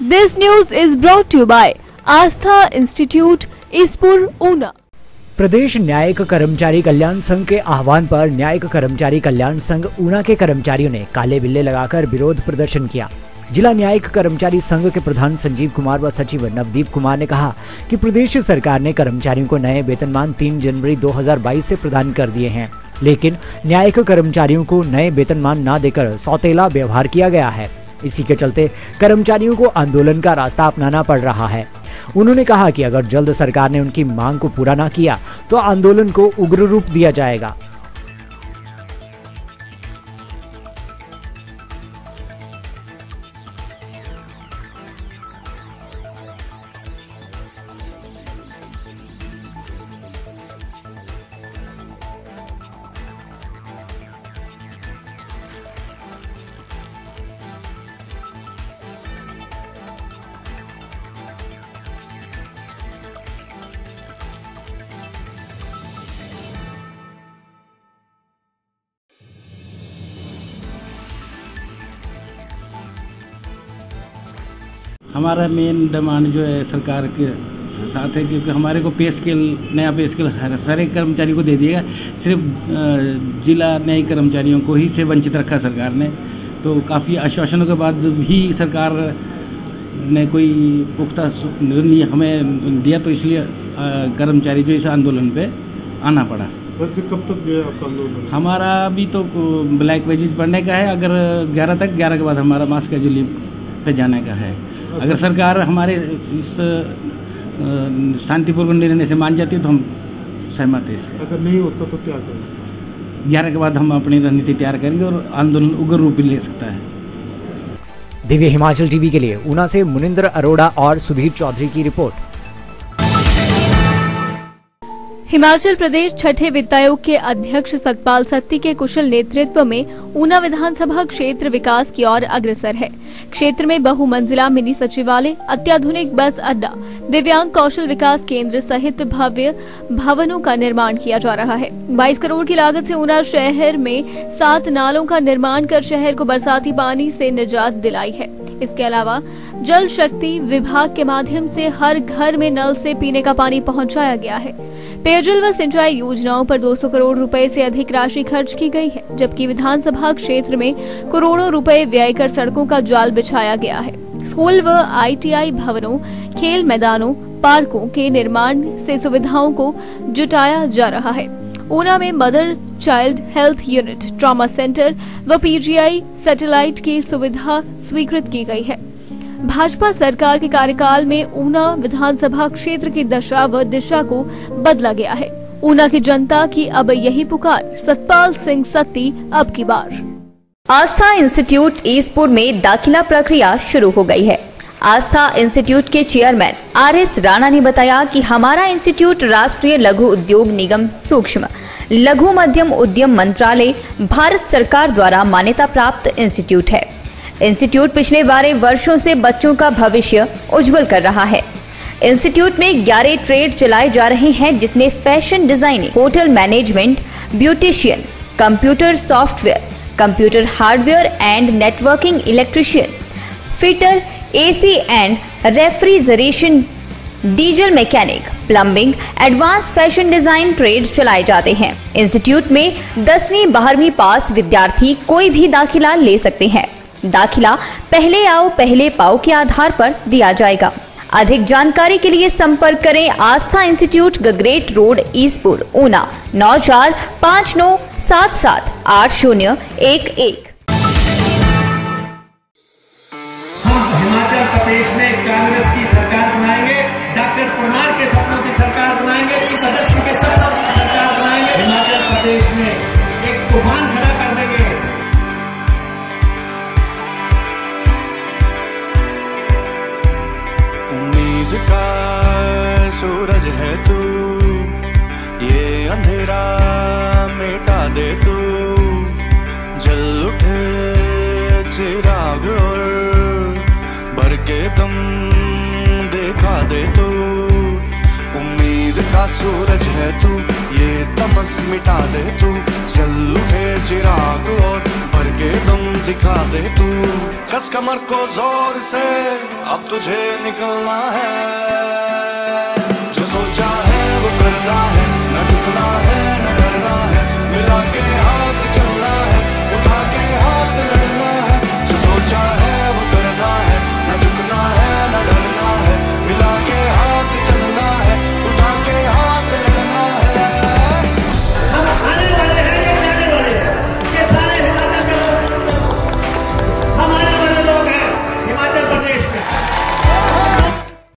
This news is brought to you by Astha institute Ispur Una. प्रदेश न्यायिक कर्मचारी कल्याण संघ के आह्वान पर न्यायिक कर्मचारी कल्याण संघ ऊना के कर्मचारियों ने काले बिल्ले लगाकर विरोध प्रदर्शन किया। जिला न्यायिक कर्मचारी संघ के प्रधान संजीव कुमार व सचिव नवदीप कुमार ने कहा कि प्रदेश सरकार ने कर्मचारियों को नए वेतनमान 3 जनवरी 2022 से प्रदान कर दिए हैं, लेकिन न्यायिक कर्मचारियों को नए वेतनमान न देकर सौतेला व्यवहार किया गया है। इसी के चलते कर्मचारियों को आंदोलन का रास्ता अपनाना पड़ रहा है। उन्होंने कहा कि अगर जल्द सरकार ने उनकी मांग को पूरा न किया तो आंदोलन को उग्र रूप दिया जाएगा। हमारा मेन डिमांड जो है सरकार के साथ है, क्योंकि हमारे को पे स्केल, नया पे स्केल सारे कर्मचारी को दे दिएगा, सिर्फ जिला न्यायिक कर्मचारियों को ही से वंचित रखा सरकार ने। तो काफ़ी आश्वासनों के बाद भी सरकार ने कोई पुख्ता निर्णय हमें दिया, तो इसलिए कर्मचारी जो इस आंदोलन पे आना पड़ा। कब तक गया आपका आंदोलन? हमारा अभी तो ब्लैक वेजेस बढ़ने का है, अगर 11 तक, 11 के बाद हमारा मास कैजुअल पे जाने का है। अगर सरकार हमारे इस शांतिपूर्ण निर्णय से मान जाती है तो हम सहमत हैं इससे। अगर नहीं होता तो क्या करेंगे? 11 के बाद हम अपनी रणनीति तैयार करेंगे और आंदोलन उग्र रूप भी ले सकता है। दिव्य हिमाचल टीवी के लिए ऊना से मुनिंदर अरोड़ा और सुधीर चौधरी की रिपोर्ट। हिमाचल प्रदेश छठे वित्त आयोग के अध्यक्ष सतपाल सत्ती के कुशल नेतृत्व में ऊना विधानसभा क्षेत्र विकास की ओर अग्रसर है। क्षेत्र में बहुमंजिला मिनी सचिवालय, अत्याधुनिक बस अड्डा, दिव्यांग कौशल विकास केंद्र सहित भव्य भवनों का निर्माण किया जा रहा है। 22 करोड़ की लागत से ऊना शहर में 7 नालों का निर्माण कर शहर को बरसाती पानी से निजात दिलाई है। इसके अलावा जल शक्ति विभाग के माध्यम से हर घर में नल से पीने का पानी पहुंचाया गया है। पेयजल व सिंचाई योजनाओं पर 200 करोड़ रुपए से अधिक राशि खर्च की गई है, जबकि विधानसभा क्षेत्र में करोड़ों रुपए व्यय कर सड़कों का जाल बिछाया गया है। स्कूल व ITI भवनों, खेल मैदानों, पार्कों के निर्माण से सुविधाओं को जुटाया जा रहा है। ऊना में mother child health unit, trauma centre व PGI सैटेलाइट की सुविधा स्वीकृत की गई है। भाजपा सरकार के कार्यकाल में ऊना विधानसभा क्षेत्र की दशा व दिशा को बदला गया है। ऊना की जनता की अब यही पुकार, सतपाल सिंह सत्ती अब की बार। आस्था इंस्टीट्यूट ईसपुर में दाखिला प्रक्रिया शुरू हो गई है। आस्था इंस्टीट्यूट के चेयरमैन RS राणा ने बताया कि हमारा इंस्टीट्यूट राष्ट्रीय लघु उद्योग निगम, सूक्ष्म लघु मध्यम उद्यम मंत्रालय, भारत सरकार द्वारा मान्यता प्राप्त इंस्टीट्यूट है। इंस्टीट्यूट पिछले 12 वर्षों से बच्चों का भविष्य उज्जवल कर रहा है। इंस्टीट्यूट में 11 ट्रेड चलाए जा रहे हैं, जिसमें fashion designing, hotel management, beautician, computer software, computer hardware and networking, electrician, fitter, AC and refrigeration, diesel mechanic, plumbing, advance fashion design trade चलाए जाते हैं। इंस्टीट्यूट में 10वीं 12वीं पास विद्यार्थी कोई भी दाखिला ले सकते हैं। दाखिला पहले आओ पहले पाओ के आधार पर दिया जाएगा। अधिक जानकारी के लिए संपर्क करें आस्था इंस्टीट्यूट, गगरेट रोड, ईसपुर, ऊना, 9459778011। हिमाचल प्रदेश में कांग्रेस की सरकार बनाएंगे, डॉक्टर परमार के सपनों की सरकार बनाएंगे, इस सदस्य के सपनों की सरकार बनाएंगे। हिमाचल प्रदेश में एक तूफान खड़ा कर देंगे। उम्मीद का सूरज है तू, ये अंधेरा मिटा दे तू, जल उठे चिराग और भर के दम देखा दे तू। उम्मीद का सूरज है तू, ये तमस मिटा दे तू, जल उठे चिराग और भर के दम दिखा दे तू, कस कमर को जोर से अब तुझे निकलना है, जो सोचा है वो करना है।